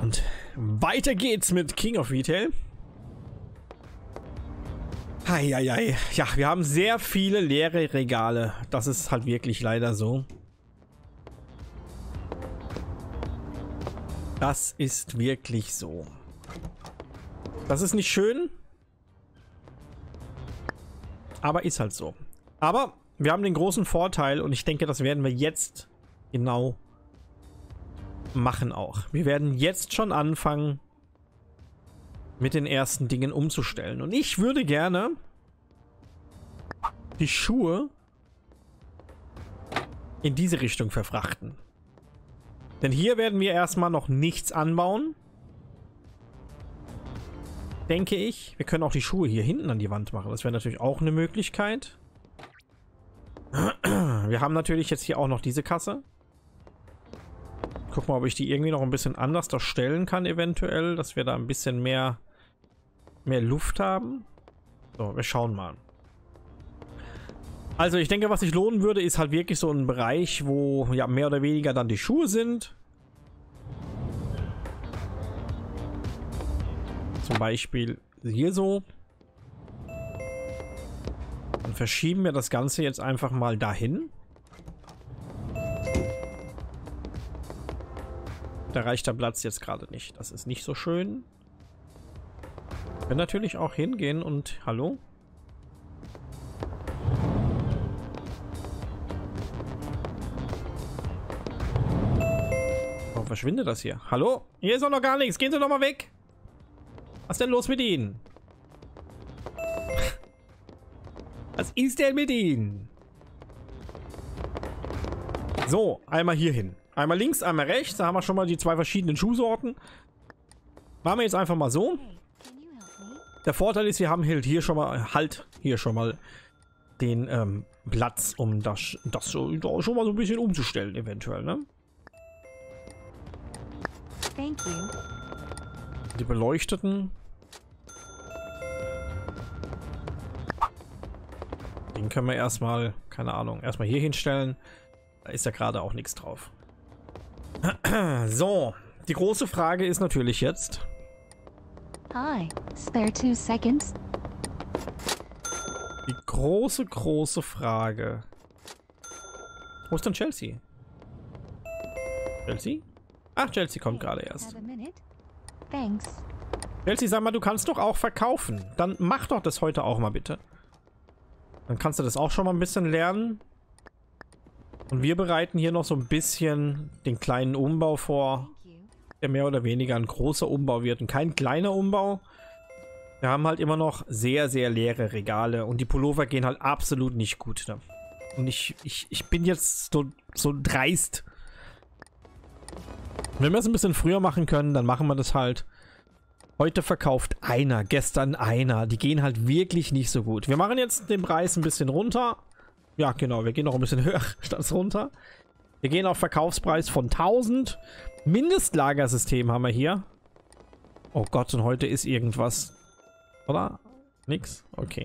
Und weiter geht's mit King of Retail. Heieiei. Ja, wir haben sehr viele leere Regale. Das ist halt wirklich leider so. Das ist wirklich so. Das ist nicht schön. Aber ist halt so. Aber wir haben den großen Vorteil und ich denke, das werden wir jetzt genau machen auch. Wir werden jetzt schon anfangen, mit den ersten Dingen umzustellen. Und ich würde gerne die Schuhe in diese Richtung verfrachten. Denn hier werden wir erstmal noch nichts anbauen. Denke ich. Wir können auch die Schuhe hier hinten an die Wand machen. Das wäre natürlich auch eine Möglichkeit. Wir haben natürlich jetzt hier auch noch diese Kasse. Guck mal, ob ich die irgendwie noch ein bisschen anders darstellen kann, eventuell, dass wir da ein bisschen mehr Luft haben. So, wir schauen mal. Also ich denke, was sich lohnen würde, ist halt wirklich so ein Bereich, wo ja mehr oder weniger dann die Schuhe sind. Zum Beispiel hier so. Dann verschieben wir das Ganze jetzt einfach mal dahin. Da reicht der Platz jetzt gerade nicht. Das ist nicht so schön. Wir können natürlich auch hingehen und... Hallo? Warum verschwindet das hier? Hallo? Hier ist doch noch gar nichts. Gehen Sie doch mal weg. Was ist denn los mit Ihnen? Was ist denn mit Ihnen? So, einmal hier hin. Einmal links, einmal rechts. Da haben wir schon mal die zwei verschiedenen Schuhsorten. Machen wir jetzt einfach mal so. Der Vorteil ist, wir haben halt hier schon mal den Platz, um das schon mal so ein bisschen umzustellen, eventuell, ne? Die beleuchteten. Den können wir erstmal, keine Ahnung, erstmal hier hinstellen. Da ist ja gerade auch nichts drauf. So, die große Frage ist natürlich jetzt. Hi, spare 2 seconds. Die große Frage. Wo ist denn Chelsea? Chelsea? Ach, Chelsea kommt gerade erst. Thanks. Chelsea, sag mal, du kannst doch auch verkaufen. Dann mach doch das heute auch mal bitte. Dann kannst du das auch schon mal ein bisschen lernen. Und wir bereiten hier noch so ein bisschen den kleinen Umbau vor, der mehr oder weniger ein großer Umbau wird und kein kleiner Umbau. Wir haben halt immer noch sehr, sehr leere Regale und die Pullover gehen halt absolut nicht gut. Ne? Und ich bin jetzt so dreist. Wenn wir es ein bisschen früher machen können, dann machen wir das halt. Heute verkauft einer, gestern einer. Die gehen halt wirklich nicht so gut. Wir machen jetzt den Preis ein bisschen runter. Ja, genau, wir gehen noch ein bisschen höher statt runter. Wir gehen auf Verkaufspreis von 1000. Mindestlagersystem haben wir hier. Oh Gott, und heute ist irgendwas. Oder? Nix? Okay.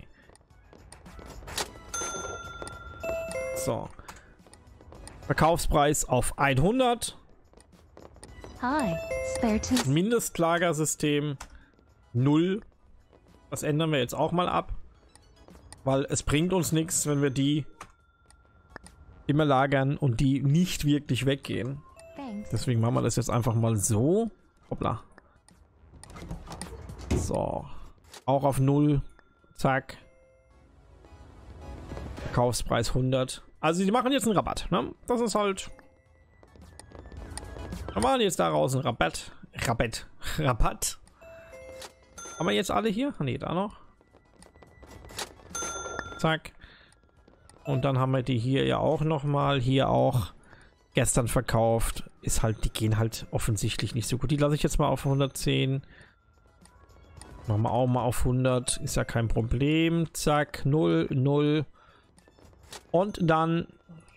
So. Verkaufspreis auf 100. Hi, spare 2. Mindestlagersystem 0. Das ändern wir jetzt auch mal ab. Weil es bringt uns nichts, wenn wir die immer lagern und die nicht wirklich weggehen. Deswegen machen wir das jetzt einfach mal so. Hoppla. So. Auch auf 0. Zack. Verkaufspreis 100. Also die machen jetzt einen Rabatt, ne? Das ist halt... Wir machen jetzt daraus einen Rabatt. Rabatt. Haben wir jetzt alle hier? Ne, da noch. Zack. Und dann haben wir die hier ja auch nochmal. Hier auch gestern verkauft. Ist halt, die gehen halt offensichtlich nicht so gut. Die lasse ich jetzt mal auf 110. Machen wir auch mal auf 100. Ist ja kein Problem. Zack. 0, 0. Und dann...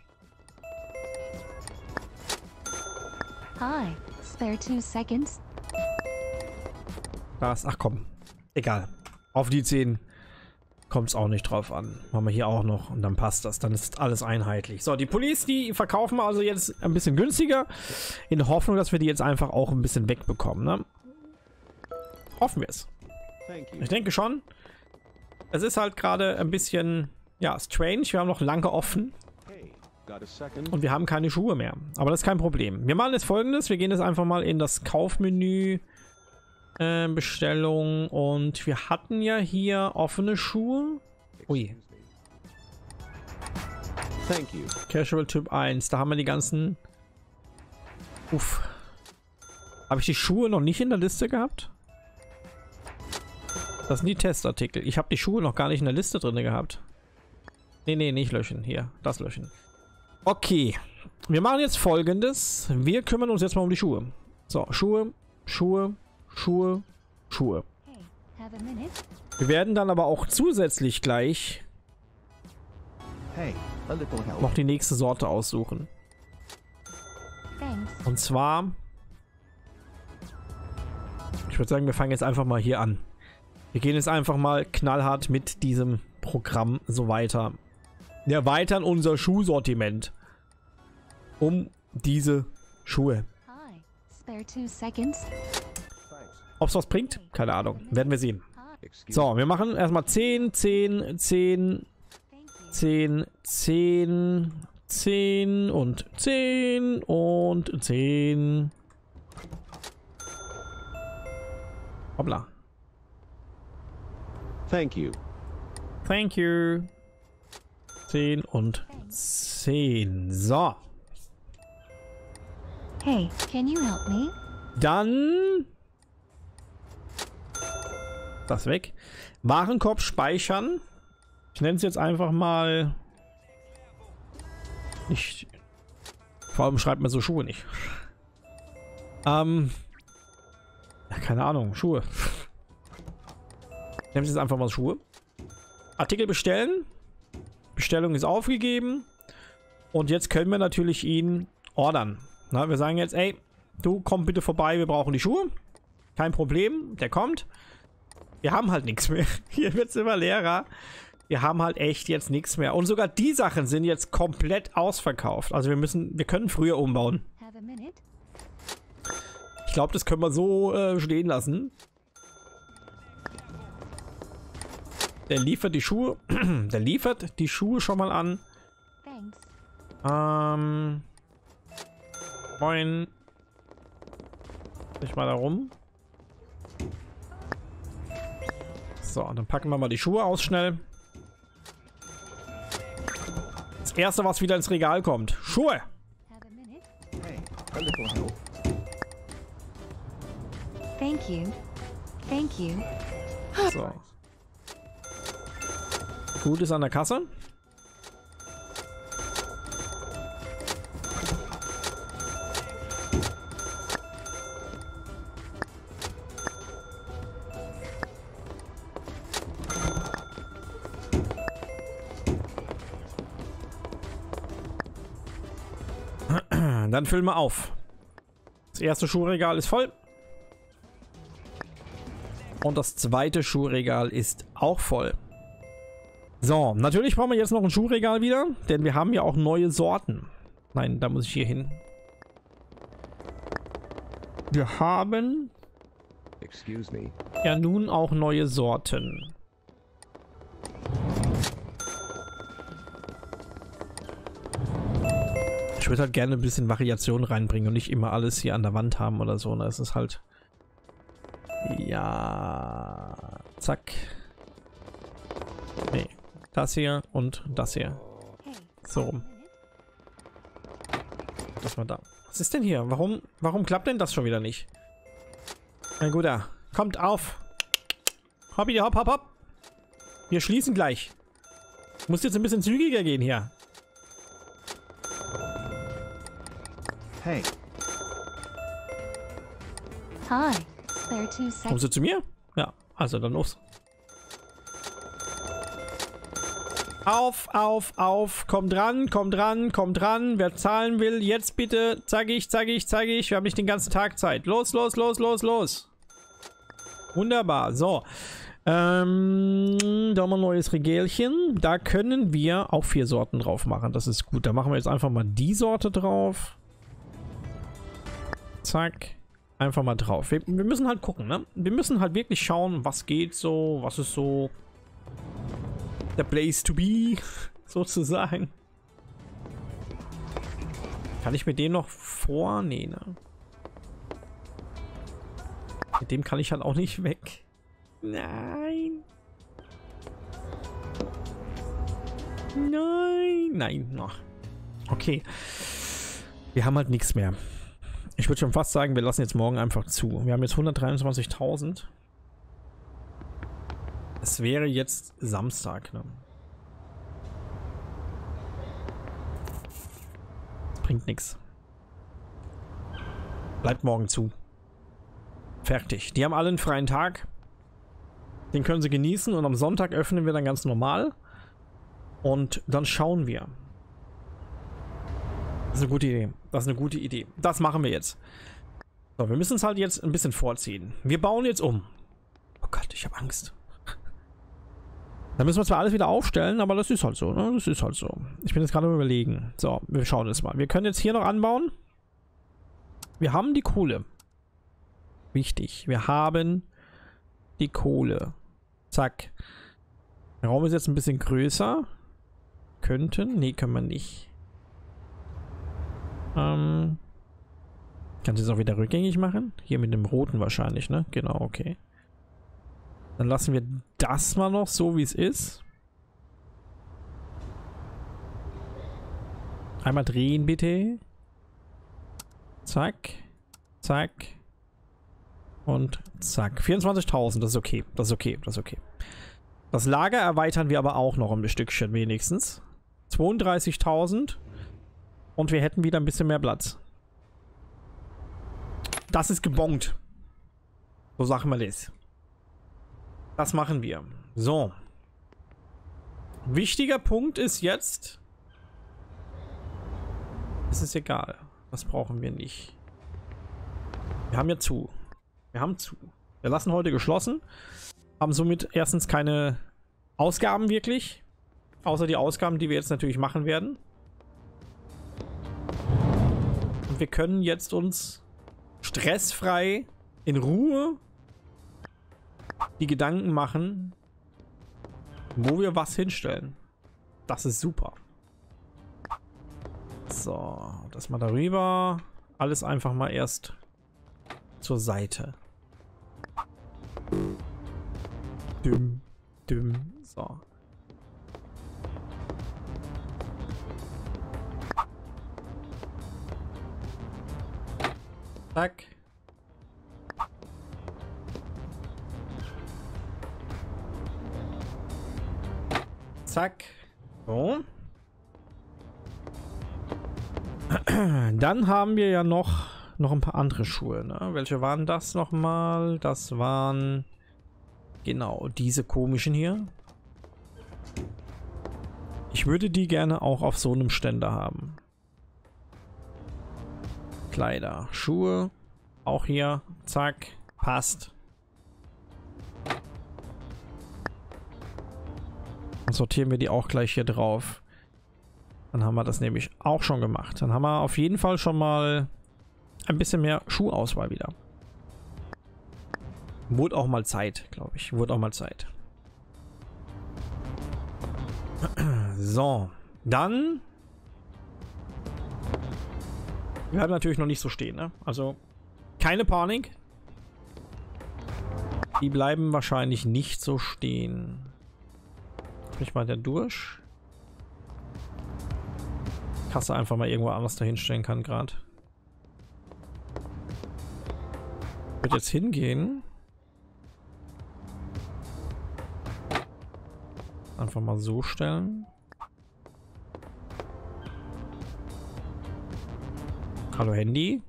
Hi, spare 2 seconds. Das, ach komm. Egal. Auf die 10. kommt es auch nicht drauf an. Machen wir hier auch noch und dann passt das. Dann ist alles einheitlich. So, die Pullis, die verkaufen wir also jetzt ein bisschen günstiger. In der Hoffnung, dass wir die jetzt einfach auch ein bisschen wegbekommen, ne? Hoffen wir es. Ich denke schon. Es ist halt gerade ein bisschen, ja, strange. Wir haben noch lange offen. Und wir haben keine Schuhe mehr. Aber das ist kein Problem. Wir machen jetzt Folgendes. Wir gehen jetzt einfach mal in das Kaufmenü. Bestellung. Und wir hatten ja hier offene Schuhe. Ui. Casual Typ 1. Da haben wir die ganzen... Uff. Habe ich die Schuhe noch nicht in der Liste gehabt? Das sind die Testartikel. Ich habe die Schuhe noch gar nicht in der Liste drin gehabt. Nee, nicht löschen. Hier, das löschen. Okay. Wir machen jetzt Folgendes. Wir kümmern uns jetzt mal um die Schuhe. So, Schuhe. Wir werden dann aber auch zusätzlich gleich noch die nächste Sorte aussuchen. Und zwar, ich würde sagen, wir fangen jetzt einfach mal hier an. Wir gehen jetzt einfach mal knallhart mit diesem Programm so weiter. Wir erweitern unser Schuhsortiment um diese Schuhe. Ob es was bringt? Keine Ahnung. Werden wir sehen. So, wir machen erstmal 10, 10, 10, 10, 10, 10 und 10 und 10. Hoppla. Thank you. 10 und 10. So. Hey, can you help me? Dann das weg. Warenkorb speichern. Ich nenne es jetzt einfach mal nicht. Vor allem schreibt man so Schuhe nicht. Ja, keine Ahnung. Schuhe. Ich nenne es jetzt einfach mal Schuhe. Artikel bestellen. Bestellung ist aufgegeben. Und jetzt können wir natürlich ihn ordern. Na, wir sagen jetzt, ey, du komm bitte vorbei, wir brauchen die Schuhe. Kein Problem, der kommt. Wir haben halt nichts mehr. Hier wird es immer leerer. Wir haben halt echt jetzt nichts mehr. Und sogar die Sachen sind jetzt komplett ausverkauft. Also wir können früher umbauen. Ich glaube, das können wir so stehen lassen. Der liefert die Schuhe. Der liefert die Schuhe schon mal an. Moin. Ich mal da rum. So, dann packen wir mal die Schuhe aus schnell. Das erste, was wieder ins Regal kommt. Schuhe. Thank you. Thank you. So. Gut ist an der Kasse. Dann füllen wir auf. Das erste Schuhregal ist voll. Und das zweite Schuhregal ist auch voll. So, natürlich brauchen wir jetzt noch ein Schuhregal wieder, denn wir haben ja auch neue Sorten. Nein, da muss ich hier hin. Wir haben ja nun auch neue Sorten. Ich würde halt gerne ein bisschen Variation reinbringen und nicht immer alles hier an der Wand haben oder so. Das ist halt... Ja... Zack. Nee. Das hier und das hier. So rum. Das mal da. Was ist denn hier? Warum klappt denn das schon wieder nicht? Na gut, da. Kommt auf. Hoppi, hopp, hopp, hopp. Wir schließen gleich. Muss jetzt ein bisschen zügiger gehen hier. Hey. Hi. Spare 2 seconds. Kommst du zu mir? Ja, also dann los. Auf. Kommt dran. Wer zahlen will, jetzt bitte. Zeig ich. Wir haben nicht den ganzen Tag Zeit. Los. Wunderbar. So. Da haben wir ein neues Regelchen. Da können wir auch 4 Sorten drauf machen. Das ist gut. Da machen wir jetzt einfach mal die Sorte drauf. Zack. Einfach mal drauf. Wir müssen halt gucken, ne? Wir müssen halt wirklich schauen, was geht so, was ist so der Place to be, sozusagen. Kann ich mit dem noch vor? Nee, ne? Mit dem kann ich halt auch nicht weg. Nein. Nein. Nein. Noch. Okay. Wir haben halt nichts mehr. Ich würde schon fast sagen, wir lassen jetzt morgen einfach zu. Wir haben jetzt 123.000. Es wäre jetzt Samstag, ne? Das bringt nichts. Bleibt morgen zu. Fertig. Die haben alle einen freien Tag. Den können sie genießen und am Sonntag öffnen wir dann ganz normal. Und dann schauen wir. Das ist eine gute Idee. Das ist eine gute Idee. Das machen wir jetzt. So, wir müssen es halt jetzt ein bisschen vorziehen. Wir bauen jetzt um. Oh Gott, ich habe Angst. Da müssen wir zwar alles wieder aufstellen, aber das ist halt so, ne? Das ist halt so. Ich bin jetzt gerade am Überlegen. So, wir schauen jetzt mal. Wir können jetzt hier noch anbauen. Wir haben die Kohle. Wichtig. Wir haben die Kohle. Zack. Der Raum ist jetzt ein bisschen größer. Könnten. Nee, können wir nicht. Kannst du es auch wieder rückgängig machen? Hier mit dem roten wahrscheinlich, ne? Genau, okay. Dann lassen wir das mal noch so, wie es ist. Einmal drehen, bitte. Zack. Zack. Und zack. 24.000, das ist okay. Das ist okay. Das ist okay. Das Lager erweitern wir aber auch noch ein Stückchen wenigstens. 32.000. Und wir hätten wieder ein bisschen mehr Platz. Das ist gebongt. So sagen wir das. Das machen wir. So. Wichtiger Punkt ist jetzt. Es ist egal. Das brauchen wir nicht. Wir haben ja zu. Wir haben zu. Wir lassen heute geschlossen. Haben somit erstens keine Ausgaben wirklich. Außer die Ausgaben, die wir jetzt natürlich machen werden. Und wir können jetzt uns stressfrei in Ruhe die Gedanken machen, wo wir was hinstellen. Das ist super. So, das mal darüber. Alles einfach mal erst zur Seite. Düm, düm. So. Zack. Zack. So. Dann haben wir ja noch ein paar andere Schuhe, ne? Welche waren das nochmal? Das waren genau diese komischen hier. Ich würde die gerne auch auf so einem Ständer haben. Kleider, Schuhe, auch hier, zack, passt. Dann sortieren wir die auch gleich hier drauf. Dann haben wir das nämlich auch schon gemacht. Dann haben wir auf jeden Fall schon mal ein bisschen mehr Schuhauswahl wieder. Wurde auch mal Zeit, glaube ich. Wurde auch mal Zeit. So, dann... Wir bleiben natürlich noch nicht so stehen, ne? Also, keine Panik. Die bleiben wahrscheinlich nicht so stehen. Ich mal der durch. Kasse einfach mal irgendwo anders dahin stellen kann gerade. Ich würde jetzt hingehen. Einfach mal so stellen. Hallo Handy.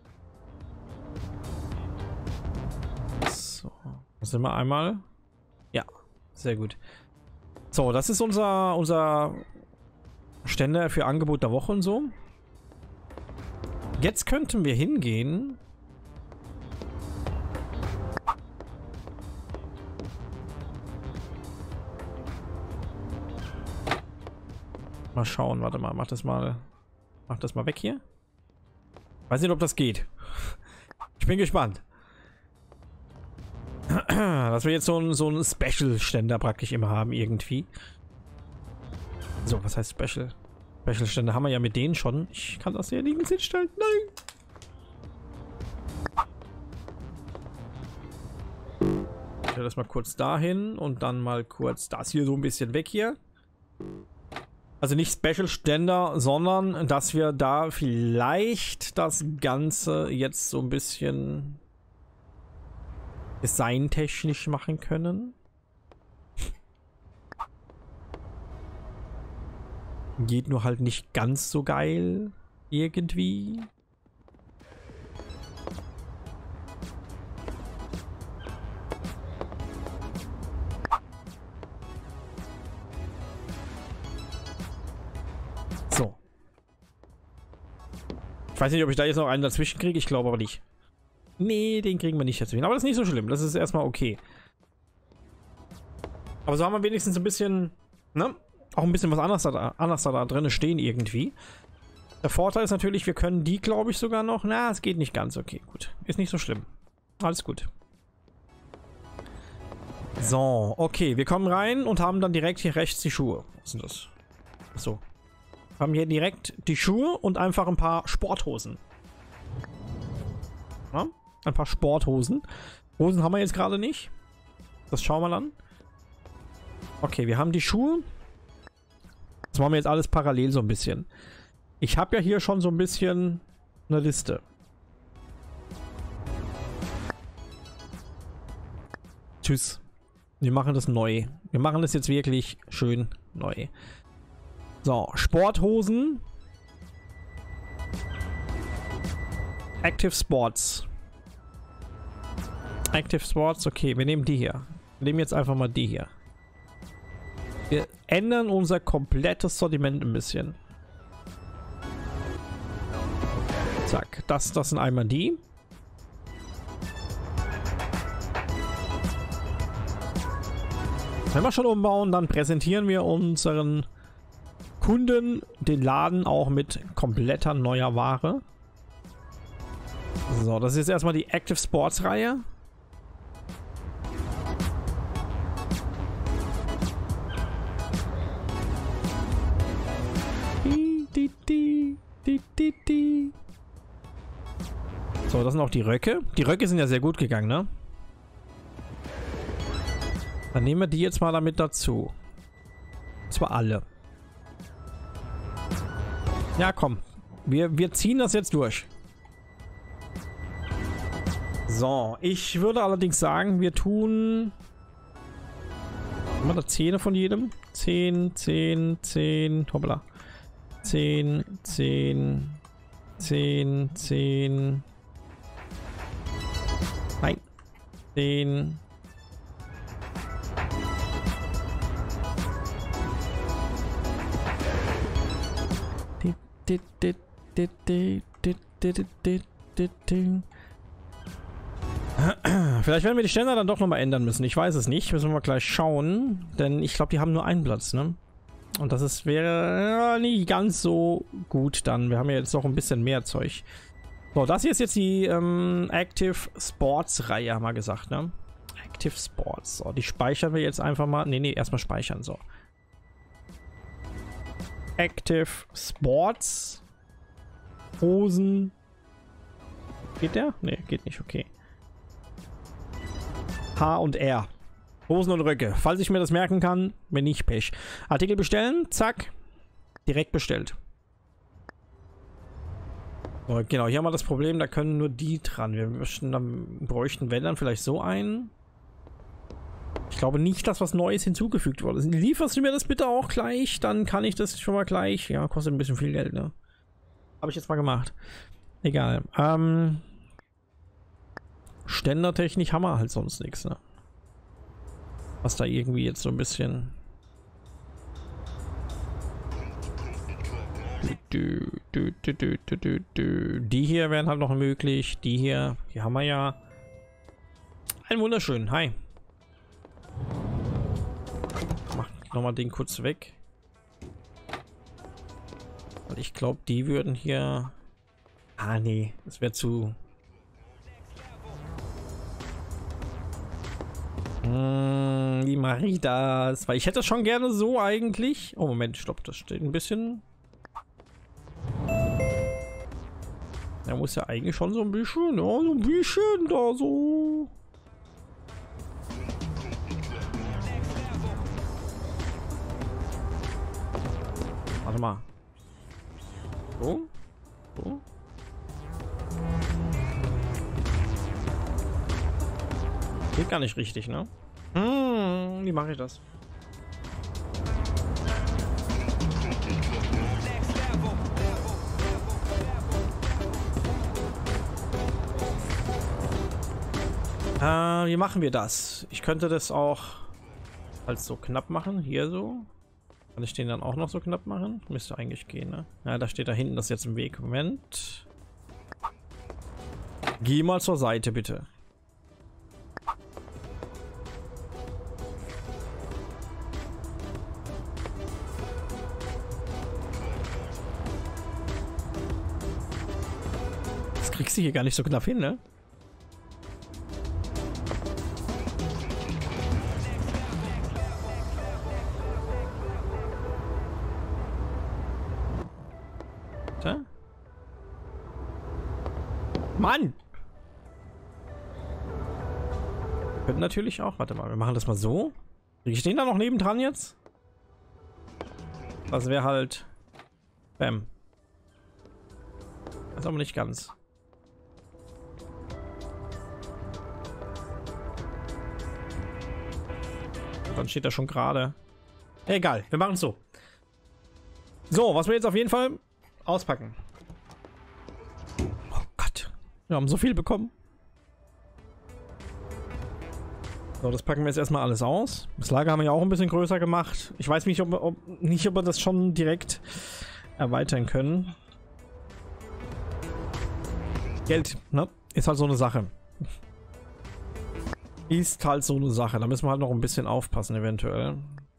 So. Das sind wir einmal. Ja, sehr gut. So, das ist unser Ständer für Angebot der Woche und so. Jetzt könnten wir hingehen. Mal schauen, warte mal, mach das mal weg hier. Weiß nicht, ob das geht. Ich bin gespannt. Dass wir jetzt so einen Special-Ständer praktisch immer haben, irgendwie. So, was heißt Special? Special-Ständer haben wir ja mit denen schon. Ich kann das hier nirgends hinstellen. Nein! Ich stelle das mal kurz dahin und dann mal kurz das hier so ein bisschen weg hier. Also nicht Special-Ständer, sondern dass wir da vielleicht das Ganze jetzt so ein bisschen designtechnisch machen können. Geht nur halt nicht ganz so geil irgendwie. So. Ich weiß nicht, ob ich da jetzt noch einen dazwischen kriege. Ich glaube aber nicht. Nee, den kriegen wir nicht dazwischen. Aber das ist nicht so schlimm. Das ist erstmal okay. Aber so haben wir wenigstens ein bisschen, ne? Auch ein bisschen was anderes da drin stehen irgendwie. Der Vorteil ist natürlich, wir können die, glaube ich, sogar noch. Na, es geht nicht ganz. Okay, gut. Ist nicht so schlimm. Alles gut. So, okay. Wir kommen rein und haben dann direkt hier rechts die Schuhe. Was ist denn das? Achso. Wir haben hier direkt die Schuhe und einfach ein paar Sporthosen. Ja, ein paar Sporthosen. Hosen haben wir jetzt gerade nicht. Das schauen wir dann. Okay, wir haben die Schuhe. Das machen wir jetzt alles parallel so ein bisschen. Ich habe ja hier schon so ein bisschen eine Liste. Tschüss. Wir machen das neu. Wir machen das jetzt wirklich schön neu. So, Sporthosen. Active Sports. Active Sports, okay, wir nehmen die hier. Wir nehmen jetzt einfach mal die hier. Wir ändern unser komplettes Sortiment ein bisschen. Zack, das sind einmal die. Wenn wir schon umbauen, dann präsentieren wir unseren Kunden den Laden auch mit kompletter neuer Ware. So, das ist jetzt erstmal die Active Sports Reihe. So, das sind auch die Röcke. Die Röcke sind ja sehr gut gegangen, ne? Dann nehmen wir die jetzt mal damit dazu. Und zwar alle. Ja, komm. Wir ziehen das jetzt durch. So, ich würde allerdings sagen, wir tun... Haben wir da 10 von jedem? 10, 10, 10... Hoppla. 10, 10, 10, 10... Nein. 10... Vielleicht werden wir die Ständer dann doch nochmal ändern müssen. Ich weiß es nicht. Müssen wir mal gleich schauen. Denn ich glaube, die haben nur einen Platz, ne? Und das wäre nicht ganz so gut dann. Wir haben ja jetzt noch ein bisschen mehr Zeug. So, das hier ist jetzt die Active Sports Reihe, haben wir gesagt, ne? Active Sports. So, die speichern wir jetzt einfach mal. Nee, erstmal speichern, so. Active Sports. Hosen. Geht der? Ne, geht nicht, okay. H und R. Hosen und Röcke. Falls ich mir das merken kann, wenn nicht, Pech. Artikel bestellen, zack. Direkt bestellt. So, genau, hier haben wir das Problem, da können nur die dran. Wir bräuchten, wenn dann vielleicht so einen. Ich glaube nicht, dass was Neues hinzugefügt wurde. Lieferst du mir das bitte auch gleich? Dann kann ich das schon mal gleich. Ja, kostet ein bisschen viel Geld, ne? Habe ich jetzt mal gemacht. Egal. Ständertechnisch haben wir halt sonst nichts, ne? Was da irgendwie jetzt so ein bisschen... Die hier wären halt noch möglich. Die hier haben wir ja. Ein wunderschön. Hi. Mach nochmal den kurz weg. Weil ich glaube, die würden hier... Ah, nee. Das wäre zu... Wie mache ich das? Weil ich hätte das schon gerne so eigentlich. Oh, Moment, stopp. Das steht ein bisschen... Er muss ja eigentlich schon so ein bisschen, ja, so ein bisschen da so. Warte mal. So. So. Geht gar nicht richtig, ne? Wie mache ich das? Wie machen wir das? Ich könnte das auch halt so knapp machen. Hier so. Kann ich den dann auch noch so knapp machen? Müsste eigentlich gehen, ne? Ja, da steht da hinten das jetzt im Weg. Moment. Geh mal zur Seite, bitte. Das kriegst du hier gar nicht so knapp hin, ne? Mann! Wir könnten natürlich auch... Warte mal, wir machen das mal so. Kriege ich den da noch nebendran jetzt? Das wäre halt... Bam. Das ist aber nicht ganz. Und dann steht er schon gerade. Egal, wir machen es so. So, was wir jetzt auf jeden Fall auspacken. Wir haben so viel bekommen. So, das packen wir jetzt erstmal alles aus. Das Lager haben wir ja auch ein bisschen größer gemacht. Ich weiß nicht, ob wir das schon direkt erweitern können. Geld, ne? Ist halt so eine Sache. Ist halt so eine Sache. Da müssen wir halt noch ein bisschen aufpassen, eventuell.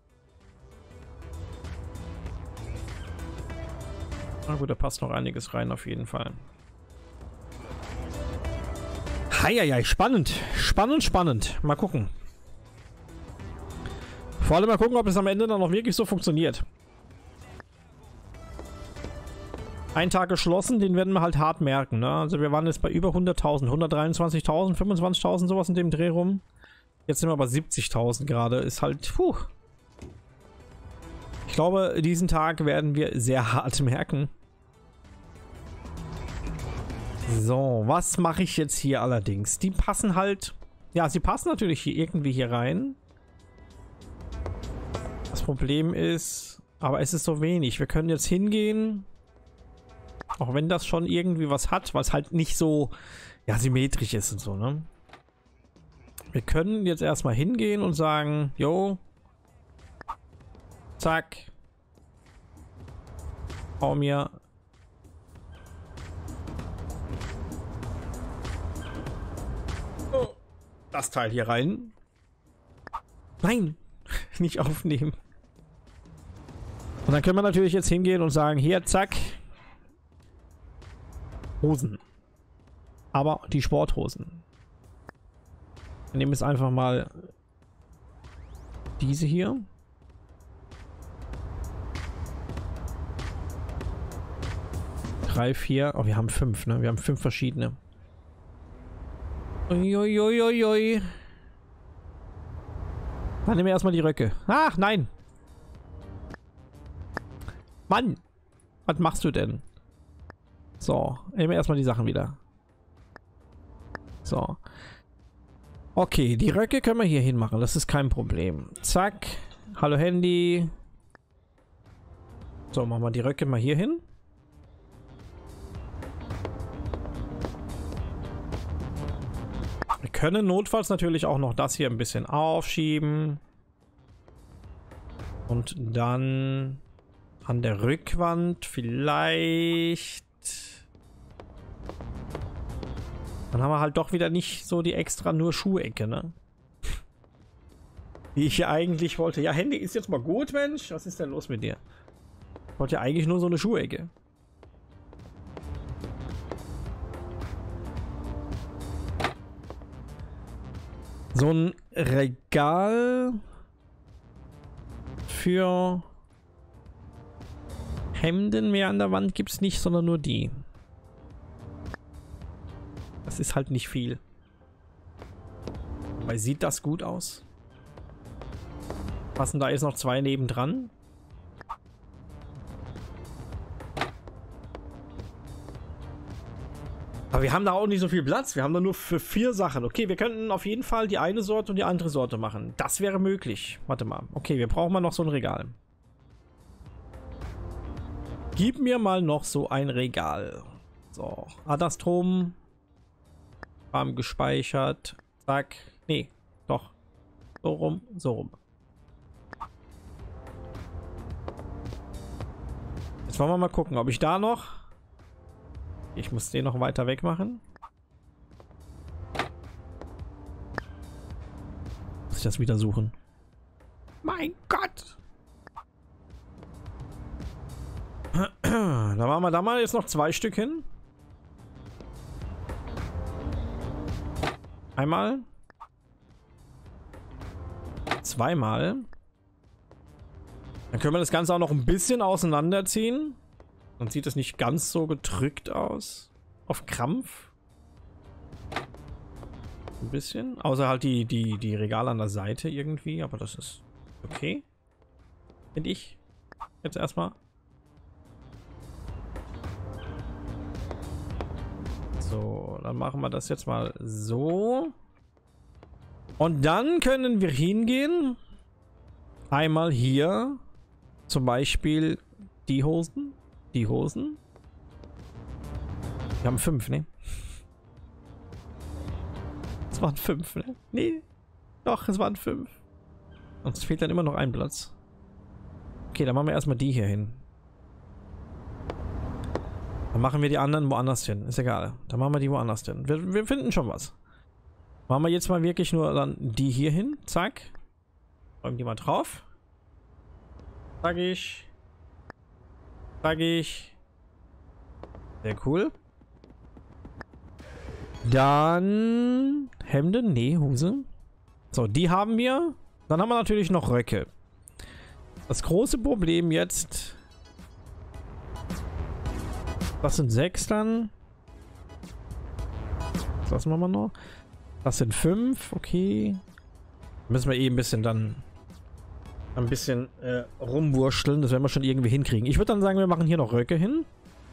Na gut, da passt noch einiges rein, auf jeden Fall. Heieiei, spannend. Spannend, spannend. Mal gucken. Vor allem mal gucken, ob es am Ende dann noch wirklich so funktioniert. Ein Tag geschlossen, den werden wir halt hart merken, ne? Also wir waren jetzt bei über 100.000, 123.000, 25.000, sowas in dem Dreh rum. Jetzt sind wir bei 70.000 gerade. Ist halt, puh. Ich glaube, diesen Tag werden wir sehr hart merken. So, was mache ich jetzt hier allerdings? Die passen halt... Ja, sie passen natürlich hier irgendwie hier rein. Das Problem ist... Aber es ist so wenig. Wir können jetzt hingehen. Auch wenn das schon irgendwie was hat, was halt nicht so... Ja, symmetrisch ist und so, ne? Wir können jetzt erstmal hingehen und sagen... Jo. Zack. Bau mir... das Teil hier rein. Nein, nicht aufnehmen. Und dann können wir natürlich jetzt hingehen und sagen, hier, zack. Hosen. Aber die Sporthosen. Wir nehmen jetzt einfach mal diese hier. Drei, vier. Oh, wir haben 5, ne? Wir haben 5 verschiedene. Uiuiuiui. Dann nehmen wir erstmal die Röcke. Ach, nein. Mann. Was machst du denn? So. Nehmen wir erstmal die Sachen wieder. So. Okay, die Röcke können wir hier hinmachen. Das ist kein Problem. Zack. Hallo Handy. So, machen wir die Röcke mal hier hin. Wir können notfalls natürlich auch noch das hier ein bisschen aufschieben. Und dann an der Rückwand vielleicht... Dann haben wir halt doch wieder nicht so die extra nur Schuhecke, ne? Die ich ja eigentlich wollte. Ja, Handy ist jetzt mal gut, Mensch. Was ist denn los mit dir? Ich wollte ja eigentlich nur so eine Schuhecke. So ein Regal für Hemden mehr an der Wand gibt es nicht, sondern nur die. Das ist halt nicht viel. Weil sieht das gut aus? Passen da jetzt noch 2 nebendran? Aber wir haben da auch nicht so viel Platz. Wir haben da nur für 4 Sachen. Okay, wir könnten auf jeden Fall die eine Sorte und die andere Sorte machen. Das wäre möglich. Warte mal. Okay, wir brauchen mal noch so ein Regal. Gib mir mal noch so ein Regal. So, Adastrom. Haben gespeichert. Zack. Nee, doch. So rum, so rum. Jetzt wollen wir mal gucken, ob ich da noch... Ich muss den noch weiter weg machen. Muss ich das wieder suchen? Mein Gott! Da machen wir da mal jetzt noch 2 Stück hin. Einmal. Zweimal. Dann können wir das Ganze auch noch ein bisschen auseinanderziehen. Dann sieht es nicht ganz so gedrückt aus. Auf Krampf. Ein bisschen. Außer halt die Regale an der Seite irgendwie. Aber das ist okay. Finde ich. Jetzt erstmal. So, dann machen wir das jetzt mal so. Und dann können wir hingehen. Einmal hier. Zum Beispiel die Hosen. Die Hosen. Wir haben 5, ne? Es waren 5, ne? Nee. Doch, es waren 5. Uns fehlt dann immer noch ein Platz. Okay, dann machen wir erstmal die hier hin. Dann machen wir die anderen woanders hin. Ist egal. Dann machen wir die woanders hin. Wir finden schon was. Machen wir jetzt mal wirklich nur dann die hier hin. Zack. Räumen die mal drauf. Sag ich. Sag ich. Sehr cool. Dann Hemden. Nee, Hose. So, die haben wir. Dann haben wir natürlich noch Röcke. Das große Problem jetzt... Das sind 6 dann. Das lassen wir mal noch. Das sind 5, okay. Müssen wir eben ein bisschen dann... Ein bisschen rumwurschteln. Das werden wir schon irgendwie hinkriegen. Ich würde dann sagen, wir machen hier noch Röcke hin.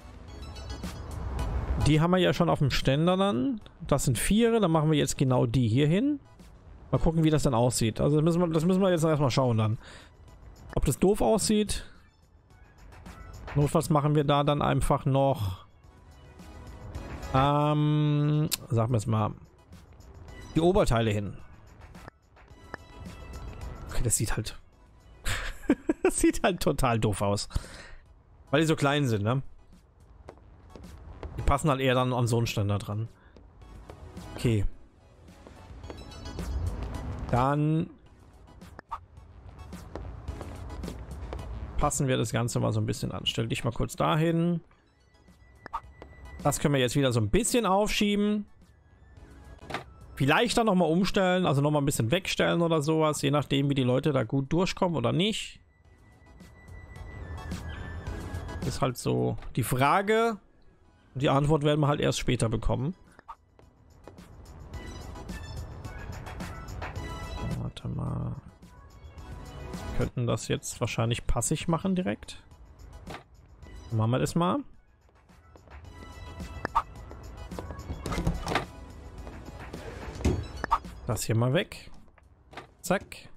Die haben wir ja schon auf dem Ständer dann. Das sind 4. Dann machen wir jetzt genau die hier hin. Mal gucken, wie das dann aussieht. Also das müssen wir jetzt erstmal schauen dann. Ob das doof aussieht. Notfalls machen wir da dann einfach noch... sagen wir es mal. Die Oberteile hin. Okay, das sieht halt... das sieht halt total doof aus. Weil die so klein sind, ne? Die passen halt eher dann an so einen Ständer dran. Okay. Dann... passen wir das Ganze mal so ein bisschen an. Stell dich mal kurz dahin. Das können wir jetzt wieder so ein bisschen aufschieben. Vielleicht dann nochmal umstellen, also nochmal ein bisschen wegstellen oder sowas, je nachdem, wie die Leute da gut durchkommen oder nicht. Das ist halt so die Frage. Die Antwort werden wir halt erst später bekommen. Warte mal. Wir könnten das jetzt wahrscheinlich passig machen direkt. Machen wir das mal. Das hier mal weg. Zack.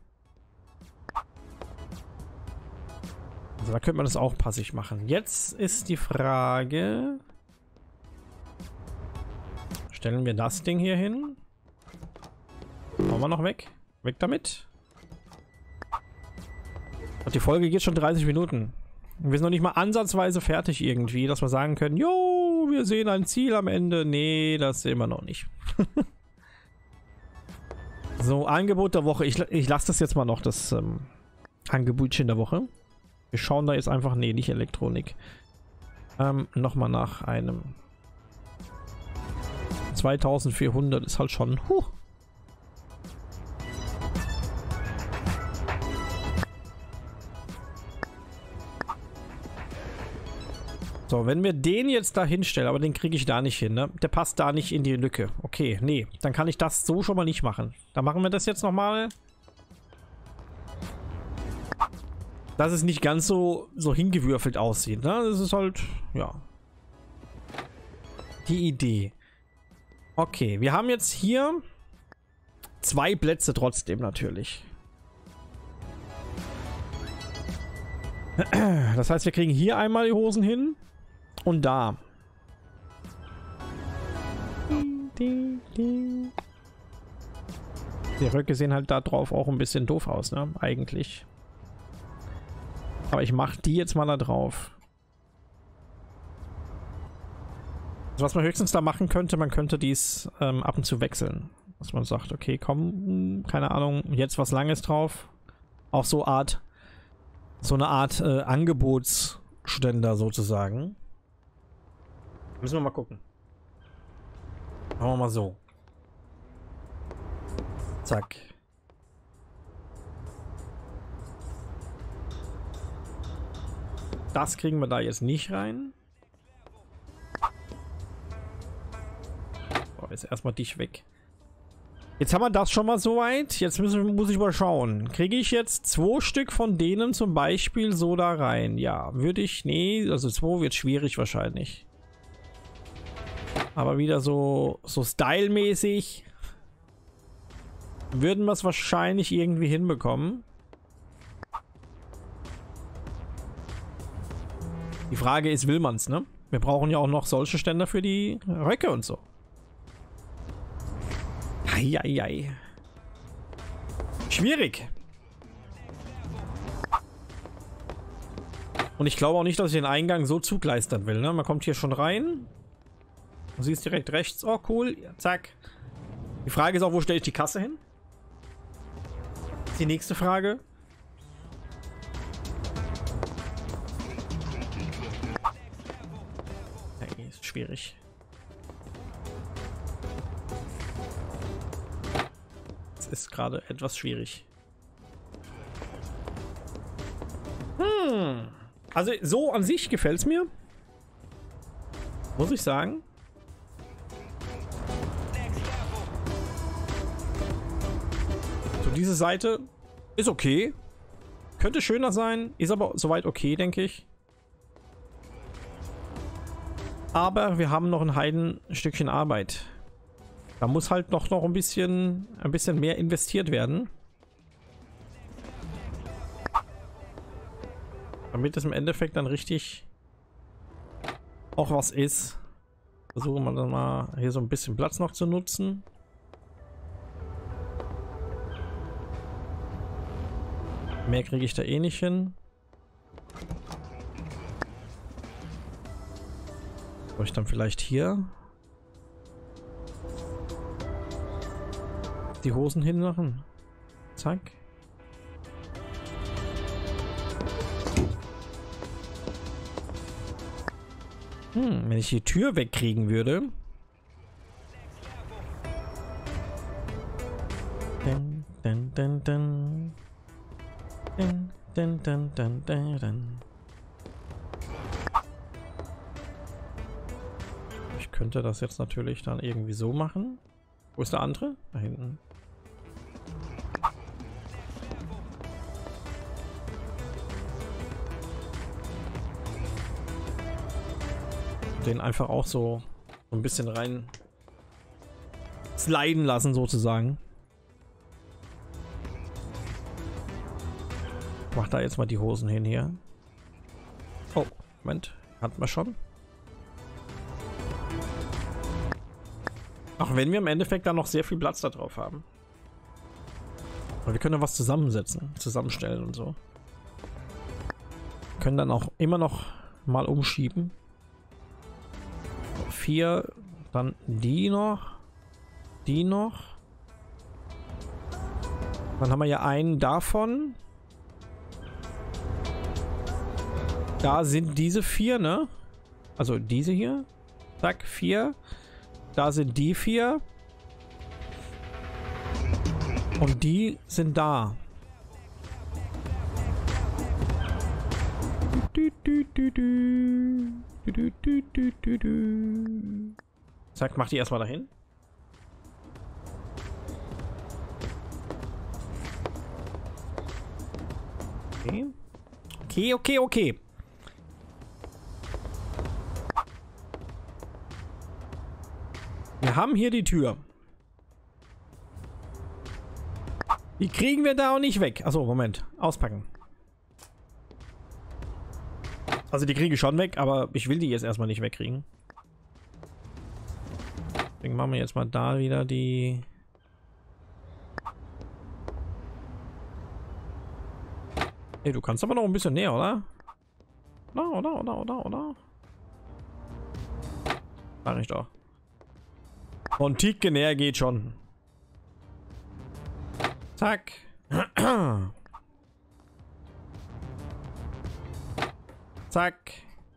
Also da könnte man das auch passig machen. Jetzt ist die Frage... Stellen wir das Ding hier hin. Machen wir noch weg. Weg damit. Und die Folge geht schon 30 Minuten. Wir sind noch nicht mal ansatzweise fertig irgendwie, dass wir sagen können, jo, wir sehen ein Ziel am Ende. Nee, das sehen wir noch nicht. So, Angebot der Woche. Ich lasse das jetzt mal noch, das Angebotchen der Woche. Wir schauen da jetzt einfach, nee, nicht Elektronik. Nochmal nach einem 2400 ist halt schon, So, wenn wir den jetzt da hinstellen, aber den kriege ich da nicht hin, ne? Der passt da nicht in die Lücke. Okay, nee, dann kann ich das so schon mal nicht machen. Dann machen wir das jetzt nochmal. Dass es nicht ganz so hingewürfelt aussieht, ne? Das ist halt, ja, die Idee. Okay, wir haben jetzt hier 2 Plätze trotzdem natürlich. Das heißt, wir kriegen hier einmal die Hosen hin und da. Die Röcke sehen halt da drauf auch ein bisschen doof aus, ne? Eigentlich. Aber ich mache die jetzt mal da drauf. Also was man höchstens da machen könnte, man könnte dies ab und zu wechseln. Dass man sagt, okay, komm, keine Ahnung, jetzt was Langes drauf. Auch so eine Art Angebotsständer sozusagen. Müssen wir mal gucken. Machen wir mal so. Zack. Das kriegen wir da jetzt nicht rein. So, jetzt erstmal dich weg. Jetzt haben wir das schon mal soweit. Jetzt muss ich mal schauen. Kriege ich jetzt 2 Stück von denen zum Beispiel so da rein? Ja, würde ich... Nee, also 2 wird schwierig wahrscheinlich. Aber wieder so stylmäßig würden wir es wahrscheinlich irgendwie hinbekommen. Die Frage ist, will man's, ne? Wir brauchen ja auch noch solche Ständer für die Röcke und so. Eieiei. Schwierig. Und ich glaube auch nicht, dass ich den Eingang so zugleistern will, ne? Man kommt hier schon rein. Du siehst direkt rechts. Oh, cool. Ja, zack. Die Frage ist auch, wo stelle ich die Kasse hin? Das ist die nächste Frage. Nee, ist schwierig. Das ist gerade etwas schwierig. Also so an sich gefällt es mir. Muss ich sagen. So, diese Seite ist okay. Könnte schöner sein, ist aber soweit okay, denke ich. Aber wir haben noch ein Heidenstückchen Arbeit. Da muss halt noch ein bisschen mehr investiert werden. Damit es im Endeffekt dann richtig auch was ist. Versuchen wir dann mal hier so ein bisschen Platz noch zu nutzen. Mehr kriege ich da eh nicht hin. Soll ich dann vielleicht hier die Hosen hinmachen? Zack. Wenn ich die Tür wegkriegen würde. Ich könnte das jetzt natürlich dann irgendwie so machen. Wo ist der andere? Da hinten. Den einfach auch so ein bisschen rein sliden lassen sozusagen. Ich mach da jetzt mal die Hosen hin hier. Oh, Moment, hatten wir schon. Auch wenn wir im Endeffekt dann noch sehr viel Platz da drauf haben. Aber wir können ja was zusammensetzen, zusammenstellen und so. Wir können dann auch immer noch mal umschieben. 4, dann die noch. Die noch. Dann haben wir ja einen davon. Da sind diese 4, ne? Also diese hier. Zack, 4. Da sind die 4. Und die sind da. Zack, mach die erstmal dahin. Okay. Okay, okay, okay. Wir haben hier die Tür. Die kriegen wir da auch nicht weg. Achso, Moment. Auspacken. Also die kriege ich schon weg, aber ich will die jetzt erstmal nicht wegkriegen. Deswegen machen wir jetzt mal da wieder die... Ey, du kannst aber noch ein bisschen näher, oder? Oder? Mach ich doch. Und Ticken näher geht schon. Zack. Zack.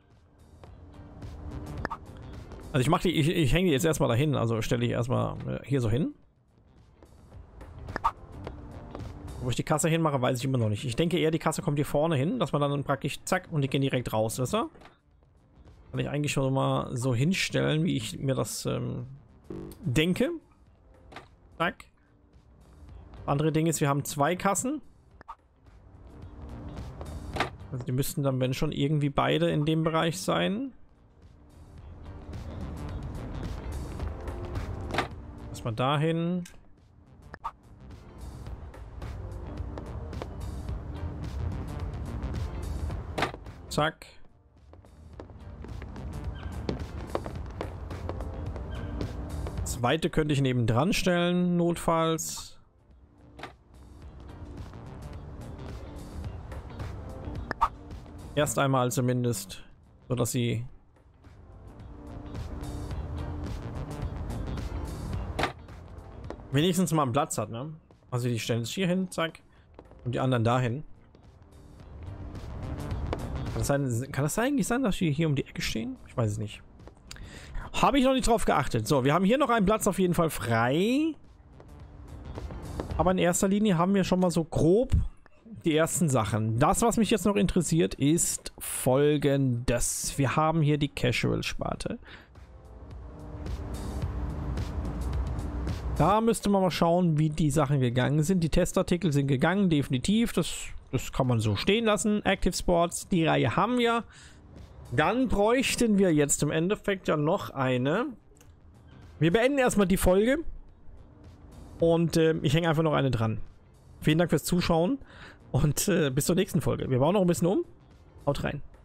Also ich mach die, ich hänge die jetzt erstmal dahin, also stelle ich erstmal hier so hin. Wo ich die Kasse hinmache, weiß ich immer noch nicht. Ich denke eher, die Kasse kommt hier vorne hin, dass man dann praktisch zack und die gehen direkt raus, weißt du? Kann ich eigentlich schon mal so hinstellen, wie ich mir das denke. Zack. Andere Ding ist, wir haben 2 Kassen. Also die müssten dann, wenn schon, irgendwie beide in dem Bereich sein. Erstmal dahin. Zack. Zweite könnte ich nebendran stellen, notfalls. Erst einmal zumindest, so dass sie wenigstens mal einen Platz hat, ne? Also die stellen es hier hin, zack, und die anderen dahin. Kann das eigentlich sein, dass die hier um die Ecke stehen? Ich weiß es nicht. Habe ich noch nicht drauf geachtet. So, wir haben hier noch einen Platz auf jeden Fall frei. Aber in erster Linie haben wir schon mal so grob die ersten Sachen. Das, was mich jetzt noch interessiert, ist Folgendes. Wir haben hier die Casual-Sparte. Da müsste man mal schauen, wie die Sachen gegangen sind. Die Testartikel sind gegangen, definitiv. Das kann man so stehen lassen. Active Sports, die Reihe haben wir. Dann bräuchten wir jetzt im Endeffekt ja noch eine. Wir beenden erstmal die Folge. Und ich hänge einfach noch eine dran. Vielen Dank fürs Zuschauen. Und bis zur nächsten Folge. Wir bauen noch ein bisschen um. Haut rein.